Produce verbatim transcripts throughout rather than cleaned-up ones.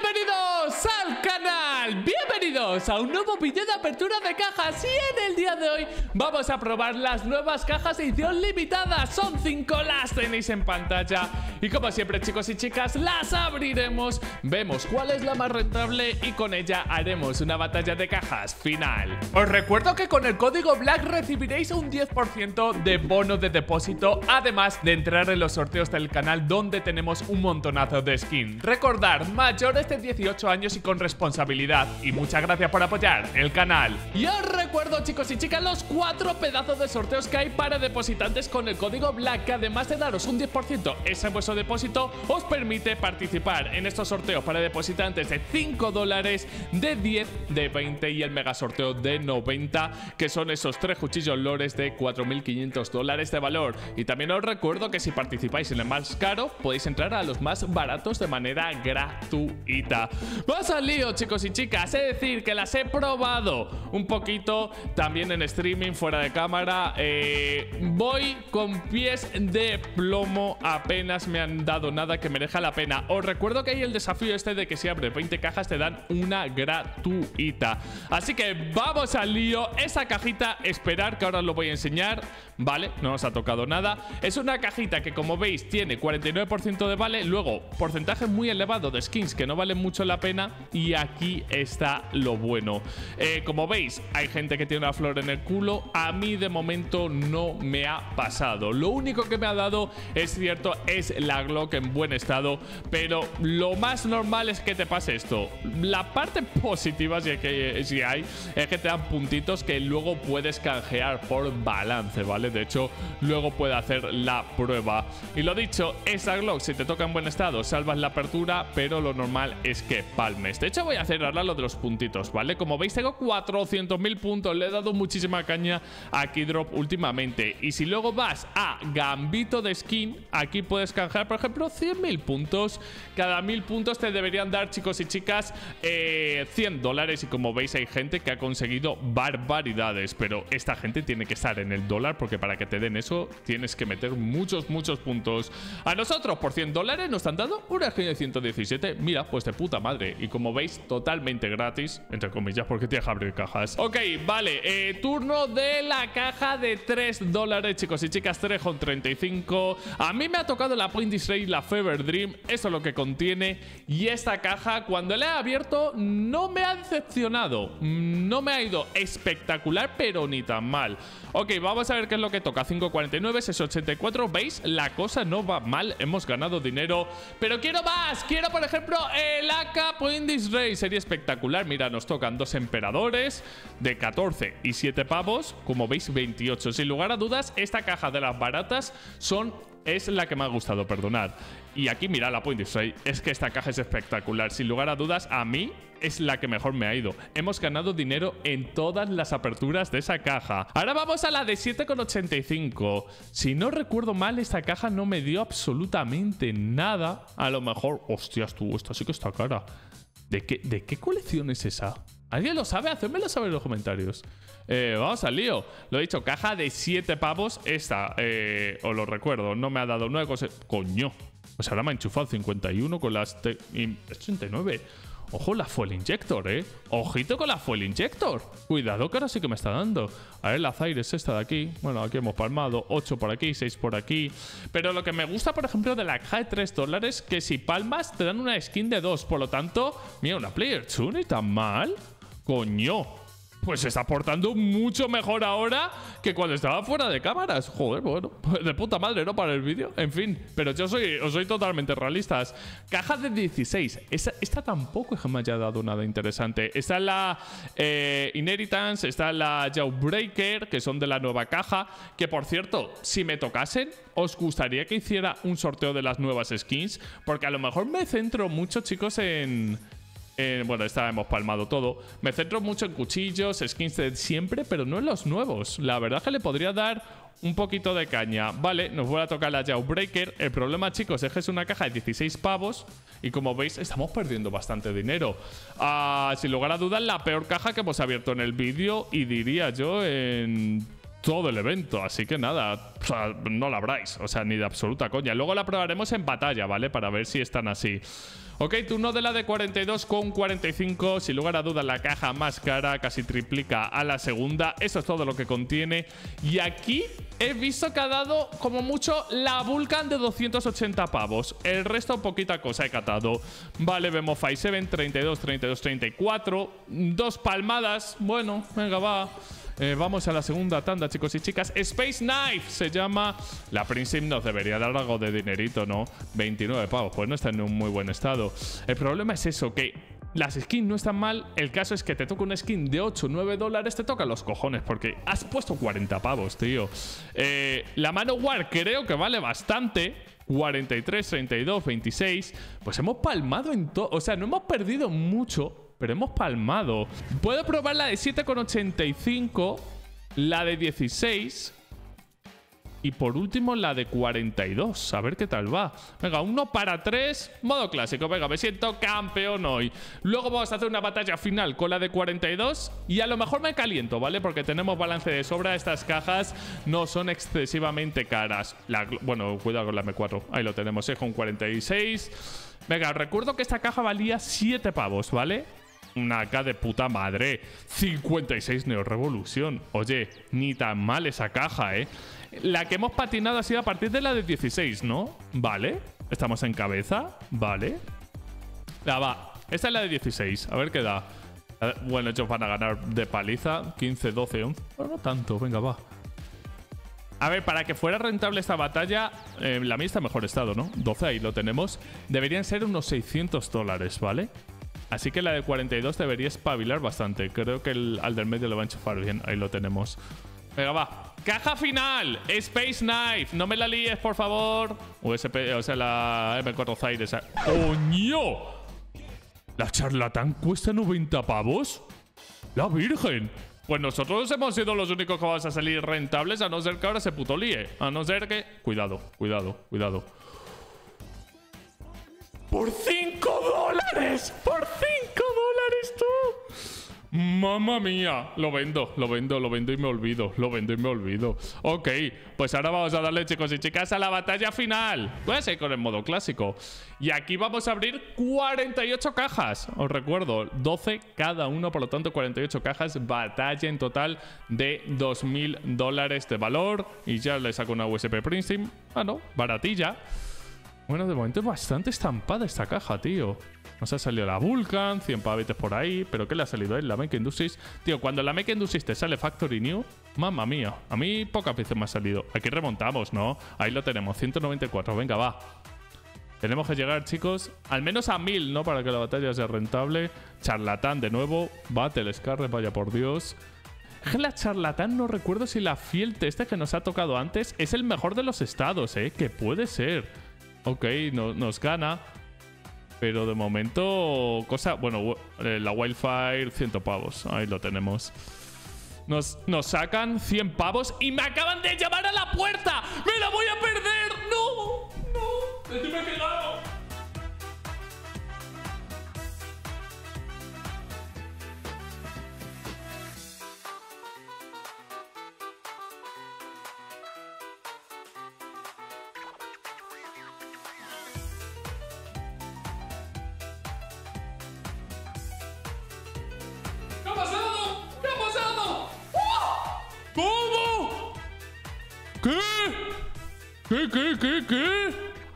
Bienvenidos al canal, bienvenidos a un nuevo vídeo de apertura de cajas. Y en el día de hoy vamos a probar las nuevas cajas de edición limitada. Son cinco, las tenéis en pantalla. Y como siempre, chicos y chicas, las abriremos, vemos cuál es la más rentable y con ella haremos una batalla de cajas final. Os recuerdo que con el código Black recibiréis un diez por ciento de bono de depósito, además de entrar en los sorteos del canal donde tenemos un montonazo de skin. Recordar, mayores de dieciocho años y con responsabilidad. Y muchas gracias por apoyar el canal. Y os recuerdo, chicos y chicas, los cuatro pedazos de sorteos que hay para depositantes con el código Black, que además de daros un diez por ciento ese vuestro depósito, os permite participar en estos sorteos para depositantes de cinco dólares, de diez, de veinte y el mega sorteo de noventa, que son esos tres cuchillos lores de cuatro mil quinientos dólares de valor. Y también os recuerdo que si participáis en el más caro, podéis entrar a los más baratos de manera gratuita. ¡Vas al lío, chicos y chicas! Es decir, que las he probado un poquito también en streaming, fuera de cámara. eh, Voy con pies de plomo, apenas me han dado nada que merezca la pena. Os recuerdo que hay el desafío este de que si abres veinte cajas te dan una gratuita. Así que vamos al lío. Esa cajita, esperar que ahora os lo voy a enseñar. Vale, no nos ha tocado nada. Es una cajita que, como veis, tiene cuarenta y nueve por ciento de vale. Luego, porcentaje muy elevado de skins que no valen mucho la pena. Y aquí está lo bueno. eh, Como veis, hay gente que tiene una flor en el culo. A mí de momento no me ha pasado. Lo único que me ha dado, es cierto, es la Glock en buen estado, pero lo más normal es que te pase esto. La parte positiva, si, es que, si hay, es que te dan puntitos que luego puedes canjear por balance, ¿vale? De hecho, luego puede hacer la prueba. Y lo dicho, esa Glock, si te toca en buen estado, salvas la apertura, pero lo normal es que palmes. De hecho, voy a hacer ahora lo de los puntitos, ¿vale? Como veis, tengo cuatrocientos mil puntos. Le he dado muchísima caña a Keydrop últimamente. Y si luego vas a Gambito de Skin, aquí puedes canjear, por ejemplo, cien mil puntos. Cada mil puntos te deberían dar, chicos y chicas, eh, cien dólares. Y como veis, hay gente que ha conseguido barbaridades. Pero esta gente tiene que estar en el dólar, porque para que te den eso tienes que meter muchos, muchos puntos. A nosotros, por cien dólares, nos han dado una skin de ciento diecisiete. Mira, pues de puta madre. Y como veis, totalmente gratis, entre comillas, porque tienes que abrir cajas. Ok, vale, eh, turno de la caja de tres dólares, chicos y chicas, tres con treinta y cinco. A mí me ha tocado la Point Display, la Fever Dream. Eso es lo que contiene. Y esta caja, cuando la he abierto, no me ha decepcionado. No me ha ido espectacular, pero ni tan mal. Ok, vamos a ver qué es lo que toca. cinco cuarenta y nueve, seis ochenta y cuatro. ¿Veis? La cosa no va mal. Hemos ganado dinero. Pero quiero más. Quiero, por ejemplo, el A K Point Display. Sería espectacular. Mira, nos tocan dos emperadores de catorce y siete pavos. Como veis, veintiocho. Sin lugar a dudas, esta caja de las baratas son... es la que me ha gustado, perdonad. Y aquí, mira la Point Display. Es que esta caja es espectacular. Sin lugar a dudas, a mí es la que mejor me ha ido. Hemos ganado dinero en todas las aperturas de esa caja. Ahora vamos a la de siete con ochenta y cinco. Si no recuerdo mal, esta caja no me dio absolutamente nada. A lo mejor... Hostias, tú, esta sí que está cara. ¿De qué, de qué colección es esa? ¿Alguien lo sabe? Hacedmelo saber en los comentarios. Eh, vamos al lío. Lo he dicho, caja de siete pavos. Esta, eh, os lo recuerdo, no me ha dado nueve cosas. Coño. Pues ahora me ha enchufado cincuenta y uno con las ochenta y nueve. Ojo, la Fuel Injector, ¿eh? Ojito con la Fuel Injector. Cuidado que ahora sí que me está dando. A ver, la Zaire es esta de aquí. Bueno, aquí hemos palmado. ocho por aquí, seis por aquí. Pero lo que me gusta, por ejemplo, de la caja de tres dólares, que si palmas te dan una skin de dos. Por lo tanto, mira, una Player dos ni tan mal. Coño. Pues se está portando mucho mejor ahora que cuando estaba fuera de cámaras. Joder, bueno, de puta madre, ¿no? Para el vídeo. En fin, pero yo soy, os soy totalmente realistas. Caja de dieciséis. Esta, esta tampoco es que me haya dado nada interesante. Está la eh, Inheritance, está la Jawbreaker, que son de la nueva caja. Que, por cierto, si me tocasen, os gustaría que hiciera un sorteo de las nuevas skins. Porque a lo mejor me centro mucho, chicos, en... Eh, bueno, esta hemos palmado todo. Me centro mucho en cuchillos, skins de siempre, pero no en los nuevos. La verdad es que le podría dar un poquito de caña. Vale, nos vuelve a tocar la Jawbreaker. El problema, chicos, es que es una caja de dieciséis pavos. Y como veis, estamos perdiendo bastante dinero. uh, Sin lugar a dudas, la peor caja que hemos abierto en el vídeo. Y diría yo en todo el evento. Así que nada, o sea, no la abráis. O sea, ni de absoluta coña. Luego la probaremos en batalla, ¿vale? Para ver si están así. Ok, turno de la de cuarenta y dos con cuarenta y cinco. Sin lugar a dudas, la caja más cara casi triplica a la segunda. Eso es todo lo que contiene. Y aquí he visto que ha dado como mucho la Vulcan de doscientos ochenta pavos. El resto, poquita cosa he catado. Vale, vemos Five Seven, treinta y dos, treinta y dos, treinta y cuatro. Dos palmadas. Bueno, venga, va. Eh, vamos a la segunda tanda, chicos y chicas. Space Knife se llama. La Príncipe nos debería dar algo de dinerito, ¿no? veintinueve pavos, pues no está en un muy buen estado. El problema es eso, que las skins no están mal. El caso es que te toca una skin de ocho o nueve dólares, te toca los cojones, porque has puesto cuarenta pavos, tío. Eh, la Manowar creo que vale bastante. cuarenta y tres, treinta y dos, veintiséis. Pues hemos palmado en todo. O sea, no hemos perdido mucho, pero hemos palmado. Puedo probar la de siete con ochenta y cinco, la de dieciséis y por último la de cuarenta y dos. A ver qué tal va. Venga, uno para tres, modo clásico. Venga, me siento campeón hoy. Luego vamos a hacer una batalla final con la de cuarenta y dos y a lo mejor me caliento, ¿vale? Porque tenemos balance de sobra. Estas cajas no son excesivamente caras. La, bueno, cuidado con la M cuatro. Ahí lo tenemos, ¿eh? Con cuarenta y seis. Venga, recuerdo que esta caja valía siete pavos, ¿vale? Una K de puta madre. cincuenta y seis Neo Revolution. Oye, ni tan mal esa caja, ¿eh? La que hemos patinado ha sido a partir de la de dieciséis, ¿no? Vale. Estamos en cabeza. Vale. La va. Esta es la de dieciséis. A ver qué da. Bueno, ellos van a ganar de paliza. quince, doce, once. Bueno, no tanto. Venga, va. A ver, para que fuera rentable esta batalla, eh, la mía está en mejor estado, ¿no? doce, ahí lo tenemos. Deberían ser unos seiscientos dólares, ¿vale? Así que la de cuarenta y dos debería espabilar bastante. Creo que el, al del medio lo va a enchufar bien. Ahí lo tenemos. Venga, va. Caja final. Space Knife. No me la líes, por favor. U S P, o sea, la M cuatro Zaire. ¡Coño! ¿La charlatán cuesta noventa pavos? ¡La virgen! Pues nosotros hemos sido los únicos que vamos a salir rentables, a no ser que ahora se puto líe. A no ser que... Cuidado, cuidado, cuidado. ¡Por cinco dólares! ¡Por cinco dólares tú! ¡Mamma mía! Lo vendo, lo vendo, lo vendo y me olvido. Lo vendo y me olvido. Ok, pues ahora vamos a darle, chicos y chicas, a la batalla final. Voy a seguir con el modo clásico. Y aquí vamos a abrir cuarenta y ocho cajas. Os recuerdo, doce cada uno, por lo tanto cuarenta y ocho cajas. Batalla en total de dos mil dólares de valor. Y ya le saco una U S P Príncipe. Ah, no, baratilla. Bueno, de momento es bastante estampada esta caja, tío. Nos ha salido la Vulcan, cien pavetes por ahí. ¿Pero qué le ha salido a él? La Make Industries. Tío, cuando la Make Industries te sale Factory New, mamma mía. A mí pocas veces me ha salido. Aquí remontamos, ¿no? Ahí lo tenemos, ciento noventa y cuatro. Venga, va. Tenemos que llegar, chicos, al menos a mil, ¿no? Para que la batalla sea rentable. Charlatán de nuevo. Battle Scarlet, vaya por Dios. Es que la charlatán, no recuerdo si la Field este que nos ha tocado antes es el mejor de los estados, ¿eh? Que puede ser. Ok, no, nos gana. Pero de momento, cosa... Bueno, la Wildfire, cien pavos. Ahí lo tenemos. Nos, nos sacan cien pavos y me acaban de llamar a la puerta. ¡Me la voy a perder! ¡No! ¡No! ¡Encima que gano! ¿Qué ha pasado? ¿Qué ha pasado? ¡Oh! ¿Cómo? ¿Qué? ¿Qué, qué, qué, qué?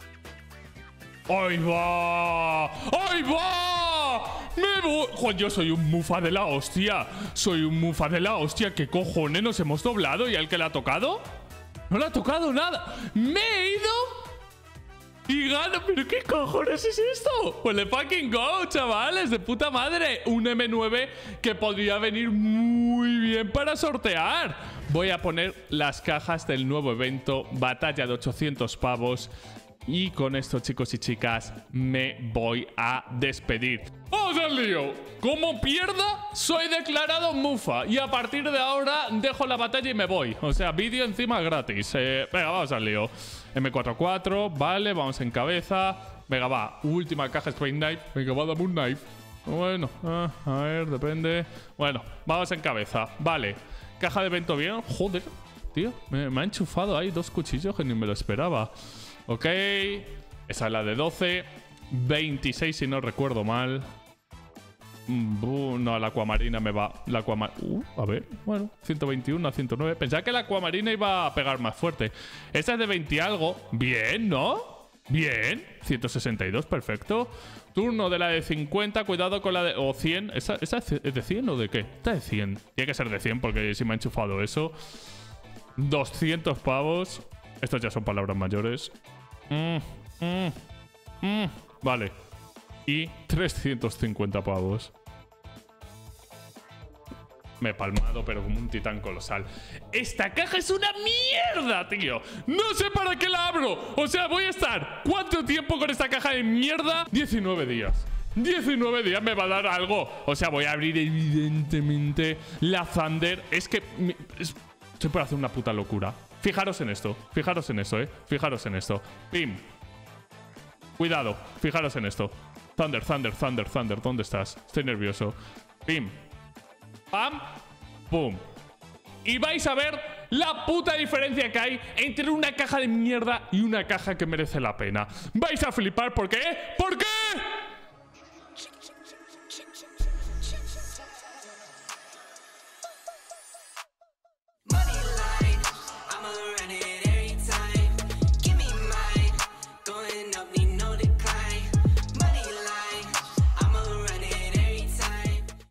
¡Ahí va! ¡Ahí va! ¡Me voy! ¡Joder, yo soy un mufa de la hostia! Soy un mufa de la hostia. ¿Qué cojones nos hemos doblado? ¿Y al que le ha tocado? No le ha tocado nada. ¡Me he ido! Y gano, ¿pero qué cojones es esto? Pues le fucking go, chavales, de puta madre. Un M nueve que podría venir muy bien para sortear. Voy a poner las cajas del nuevo evento, batalla de ochocientos pavos. Y con esto, chicos y chicas, me voy a despedir. ¡Vamos al lío! Como pierda, soy declarado mufa. Y a partir de ahora dejo la batalla y me voy. O sea, vídeo encima gratis. Eh, venga, vamos al lío. M cuatro cuatro, vale, vamos en cabeza. Venga, va, última caja Space Knife. Venga, va, dame un knife. Bueno, ah, a ver, depende. Bueno, vamos en cabeza, vale. Caja de evento bien, joder. tío. Me, me ha enchufado ahí dos cuchillos que ni me lo esperaba. Ok. Esa es la de doce. veintiséis si no recuerdo mal. Uh, no, la acuamarina me va. La acuamarina. Uh, a ver, bueno, ciento veintiuno a ciento nueve. Pensaba que la acuamarina iba a pegar más fuerte. Esta es de veinte y algo. Bien, ¿no? Bien. ciento sesenta y dos, perfecto. Turno de la de cincuenta. Cuidado con la de. O cien. ¿Esa, esa es de cien o de qué? Esta es de cien. Tiene que ser de cien porque si me ha enchufado eso. doscientos pavos. Estas ya son palabras mayores. Mm, mm, mm. Vale. Y trescientos cincuenta pavos. Me he palmado, pero como un titán colosal. ¡Esta caja es una mierda, tío! ¡No sé para qué la abro! O sea, voy a estar... ¿Cuánto tiempo con esta caja de mierda? diecinueve días. diecinueve días me va a dar algo. O sea, voy a abrir evidentemente la Thunder. Es que... Es, se puede hacer una puta locura. Fijaros en esto. Fijaros en eso, ¿eh? Fijaros en esto. Pim. Cuidado. Fijaros en esto. Thunder, Thunder, Thunder, Thunder. ¿Dónde estás? Estoy nervioso. Pim. Pam. Pum. Y vais a ver la puta diferencia que hay entre una caja de mierda y una caja que merece la pena. Vais a flipar. ¿Por qué? ¿Por qué?